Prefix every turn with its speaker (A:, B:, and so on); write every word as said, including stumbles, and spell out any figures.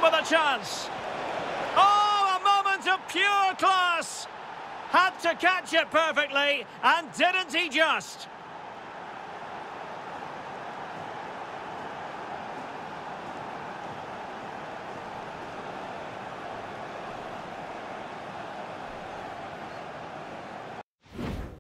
A: in with a chance. Oh, a moment of pure class. Had to catch it perfectly, and didn't he just?